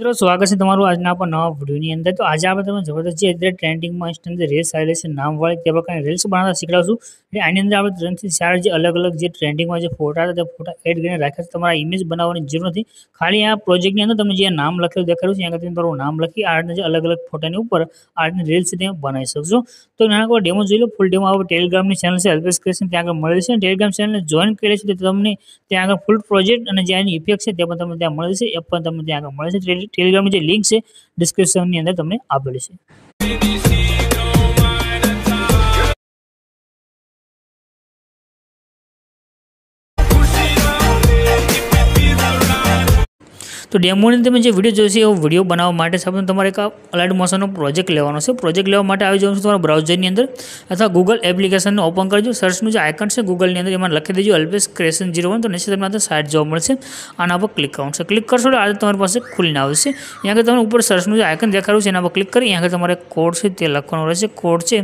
મિત્રો સ્વાગત છે તમારું આજના આપણા નવા વિડીયોની અંદર। તો આજે આપણે તમને જબરદસ્ત જે અત્યારે ટ્રેન્ડિંગમાં ઇન્સ્ટન્ટ રીલ્સ આવેલી છે નામવાળી તે પ્રકારની રીલ્સ બનાવતા શીખડાવશું। એટલે આની અંદર આપણે 3 થી 4 જે અલગ અલગ જે ટ્રેન્ડિંગમાં જે ફોટા હતા તે ફોટા એડ કરીને રાખ્યા છે। તમારા ઇમેજ બનાવવાની જરૂર નથી, ખાલી આ પ્રોજેક્ટની અંદર તમે જે નામ લખેલું દેખાડ્યું છે ત્યાં તમે તમારું નામ લખી આ રીતના જે અલગ અલગ ફોટાની ઉપર આ રીતની રીલ્સ તમે બનાવી શકશો। તો નાના ડેમો જોઈ લો, ફૂલ ડેમો આપણે ટેલિગ્રામની ચેનલ છે અલ્પેશ ક્રિએશન ત્યાં આગળ મળે છે। ટેલિગ્રામ ચેનલને જોઈન કરી છે તો તમને ત્યાં આગળ ફૂલ પ્રોજેક્ટ અને જે આની ઇફેક્ટ છે તે પણ તમને ત્યાં મળે છે, એ પણ તમને ત્યાં આગળ મળે છે। ટેલિગ્રામની જે લિંક છે ડિસ્ક્રિપ્શનની અંદર તમને આપેલી છે। तो डेमोनी તમે જે વિડિયો જોઈશે એ વિડિયો બનાવવા માટે સૌપ્રથમ તમારે એક અલાઇડ મોશનનો પ્રોજેક્ટ લેવાનો છે। પ્રોજેક્ટ લેવા માટે આવી જવાનું છે તમારા બ્રાઉઝરની અંદર અથવા ગૂગલ એપ્લિકેશનને ઓપન કરજો। સર્ચનું જે આઇકન છે ગૂગલની અંદર એમાં લખી દેજો અલ્પેશ ક્રિએશન 01, તો નીચે તમને આ સાઇટ જોવા મળશે। આના પર ક્લિક કરવાનું છે। ક્લિક કરશો એટલે આ તમારી પાસે ખુલીને આવશે। અહીંયા આગળ તમને ઉપર સર્ચનું જે આઇકન દેખાડ્યું છે એના પર ક્લિક કરી અહીંયા આગળ તમારે કોડ છે તે લખવાનો રહેશે। કોડ છે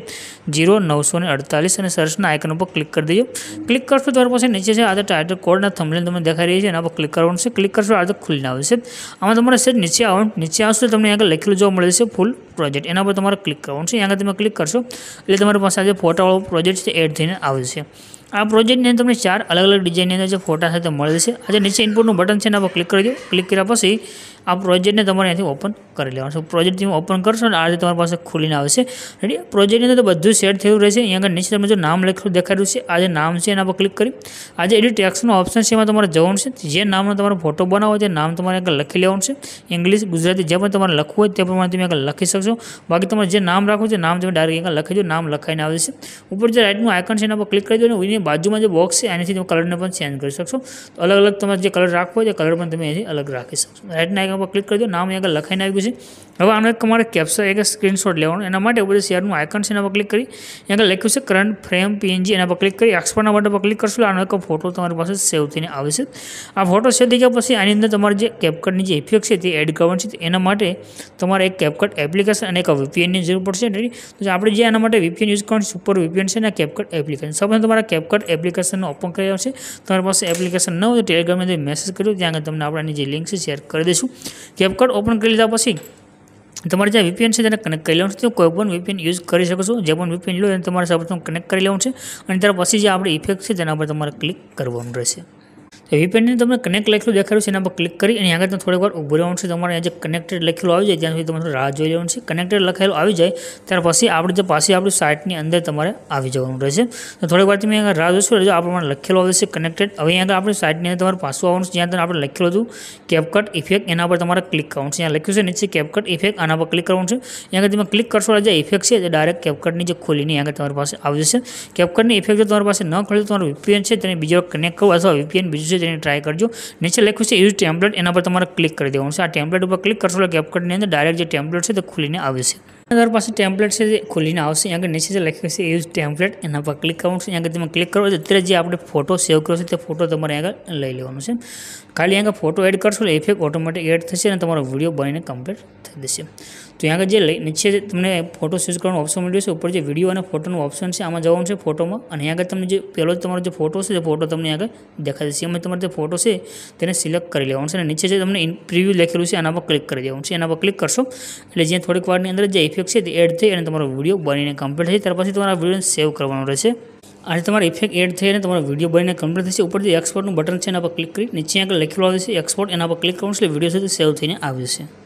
0948 અને સર્ચના આઇકન ઉપર ક્લિક કરી દેજો। ક્લિક કરશો તમારી પાસે નીચે છે આ ટાઇટલ કોડના થંબનેલ તમને દેખાઈ રહી છે એના પર ક્લિક કરવાનું છે। ક્લિક કરશો આ ખુલીને આવશે। આમાં તમારે સેજ નીચે આવશે તમને આગળ લખેલું જોવા મળે છે ફૂલ પ્રોજેક્ટ, એના પર તમારે ક્લિક કરવાનું છે। આગળ તમે ક્લિક કરશો એટલે તમારી પાસે આજે ફોટાવાળો પ્રોજેક્ટ છે એડ થઈને આવશે। આ પ્રોજેક્ટની અંદર તમને 4 અલગ અલગ ડિઝાઇનની અંદર જે ફોટા છે તે મળે છે। આજે નીચે ઇનપુટનું બટન છે એના પર ક્લિક કરી દો। ક્લિક કર્યા પછી આ પ્રોજેક્ટને તમારે અહીંથી ઓપન કરી લેવાનું છે। પ્રોજેક્ટ તમે ઓપન કરશો અને આ રીતે તમારી પાસે ખુલીને આવશે। રેડી, પ્રોજેક્ટની અંદર તો બધું સેટ થયું રહેશે। અહીંયા આગળ નીચે તમે જો નામ લખેલું દેખાડ્યું છે આ જે નામ છે એના પર ક્લિક કરી આ જે એડિટ ટેક્સ્ટનો ઓપ્શન છે એમાં તમારે જવાનું છે। જે નામનો તમારો ફોટો બનાવો તે નામ તમારે આગળ લખી લેવાનું છે। ઇંગ્લિશ, ગુજરાતી જે પણ તમારે લખવું હોય તે પ્રમાણે તમે આગળ લખી શકશો। બાકી તમારે જે નામ રાખવું છે નામ તમે ડાયરેક્ટ આગળ લખી દો, નામ લખાઈને આવે છે। ઉપર જે રાઇટનું આઇકન છે એના પર ક્લિક કરી દો અને એની બાજુમાં જે બોક્સ છે એનાથી તમે કલરને પણ ચેન્જ કરી શકશો। તો અલગ અલગ તમારે જે કલર રાખવો હોય તે કલર પણ તમે એથી અલગ રાખી શકશો। રાઇટના આઇકન પર ક્લિક કરી દો, નામ આગળ લખાઈને આવી ગયું છે। હવે આનો એક તમારે કેપ્ચર એક સ્ક્રીનશોટ લેવાનો, એના માટે ઉપર શેરનું આઇકન છે એના પર ક્લિક કરી આગળ લખ્યું છે કરંટ ફ્રેમ PNG, એના પર ક્લિક કરી એક્સપોર્ટના બટન પર ક્લિક કરશો આનો એક ફોટો તમારી પાસે સેવ થઈને આવે છે। આ ફોટો સેવ થઈ ગયા પછી આની અંદર તમારે જે કેપકટની જે ઇફેક્ટ છે તે એડ કરવાની છે। એના માટે તમારે એક કેપકટ એપ્લિકેશન અને એક VPNની જરૂર પડશે। તો આપણે જે આના માટે VPN યુઝ કરવાનું સુપર VPN છે અને કેપકટ એપ્લિકેશન સૌપ્રથમ તમારા કેપકટ એપ્લિકેશનનો ઓપન કરી આવશે। તમારી પાસે એપ્લિકેશન ન હોય તો ટેલિગ્રામની અંદર મેસેજ કર્યો ત્યાં આગળ તમને આપણાની જે લિંક છે શેર કરી દઈશું। કેપકટ ઓપન કરી લીધા પછી તમારે જે VPN છે તેને કનેક્ટ કરી લેવાનું છે। તો કોઈ પણ VPN યુઝ કરી શકો છો, જે પણ VPN લો એને તમારે સૌપ્રથમ કનેક્ટ કરી લેવાનું છે અને ત્યાર પછી જે આપણી ઇફેક્ટ છે તેના પર તમારે ક્લિક કરવાનું રહેશે। તો VPNને તમને કનેક્ટ લખેલું દેખાડ્યું છે એના પર ક્લિક કરી અને આગળ થોડીક વાર ઊભું રહેવાનું છે। તમારે જે કનેક્ટેડ લખેલું આવી જાય ત્યાં સુધી તમારે રાહ જોઈ લેવાનું છે। કનેક્ટેડ લખેલું આવી જાય ત્યાર પછી આપણે જે પાછી આપણી સાઇટની અંદર તમારે આવી જવાનું રહેશે। તો થોડીક વાર તમે આગળ રાહ જોશો એટલે આ પ્રમાણે લખેલું આવે છે કનેક્ટેડ। હવે આગળ આપણી સાઇટની અંદર તમારે પાછું આવવાનું છે જ્યાં આપણે લખેલું હતું કેપકટ ઇફેક્ટ, એના પર તમારે ક્લિક કરવાનું છે। ત્યાં લખ્યું છે નીચે કેપકટ ઇફેક્ટ, આના પર ક્લિક કરવાનું છે। ત્યાં આગળ તમે ક્લિક કરશો એટલે જે ઇફેક્ટ છે તે ડાયરેક્ટ કેપકટની જે ખોલીને આગળ તમારી પાસે આવી જશે। કેપકટની ઇફેક્ટ જો તમારી પાસે ન ખોલે તો તમારું VPN છે તેને બીજો કનેક્ટ કરો અથવા VPN બીજું છે તેને ટ્રાય કરજો। નીચે લખ્યું છે યુઝ ટેમ્પલેટ, એના પર તમારે ક્લિક કરી દેવાનું છે। આ ટેમ્પલેટ ઉપર ક્લિક કરશો એટલે કેપકટની અંદર ડાયરેક્ટ જે ટેમ્પલેટ છે તે ખુલીને આવે છે। તમારી પાસે ટેમ્પલેટ છે તે ખુલીને આવશે। આગળ નીચે જે લખ્યું છે યુઝ ટેમ્પલેટ એના પર ક્લિક કરવાનું છે। આગળ તમે ક્લિક કરો તો અત્યારે જે આપણે ફોટો સેવ કર્યો છે તે ફોટો તમારે આગળ લઈ લેવાનો છે। ખાલી આગળ ફોટો એડ કરશો એટલે ઇફેક્ટ ઓટોમેટિક એડ થશે અને તમારો વિડીયો બનીને કમ્પ્લીટ થઈ જશે। તો આગળ જે નીચે તમને ફોટો ચૂઝ કરવાનો ઓપ્શન મળ્યો છે, ઉપર જે વિડીયો અને ફોટોનું ઓપ્શન છે આમાં જવાનું છે ફોટોમાં અને આગળ તમને જે પહેલો તમારો જે ફોટો છે તે ફોટો તમને આગળ દેખાઈ જશે। એમાં તમારે જે ફોટો છે તેને સિલેક્ટ કરી લેવાનું છે અને નીચે જે તમને પ્રિવ્યૂ લખેલું છે આના પર ક્લિક કરી દેવાનું છે। એના પર ક્લિક કરશો એટલે જ્યાં થોડીક વારની અંદર જે ઇફેક્ટ છે તે એડ થઈ અને તમારો વિડીયો બનીને કમ્પ્લીટ થઈ ત્યાર પછી તમારા વિડીયોને સેવ કરવાનો રહેશે। આજે તમારો ઇફેક્ટ એડ થઈ અને તમારો વિડીયો બનીને કમ્પ્લીટ થશે। ઉપરથી એક્સપોર્ટનું બટન છે એના પર ક્લિક કરી નીચે આગળ લખેલું આવે છે એક્સપોર્ટ, એના પર ક્લિક કરવાનું છે એટલે વિડીયો છે તે સેવ થઈને આવી જશે।